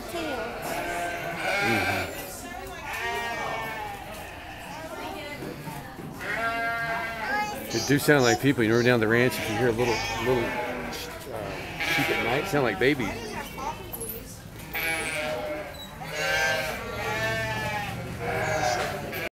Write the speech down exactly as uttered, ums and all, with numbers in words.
tail. Mm-hmm. They do sound like people. You know, down the ranch, if you hear a little little uh, sheep at night, sound like babies.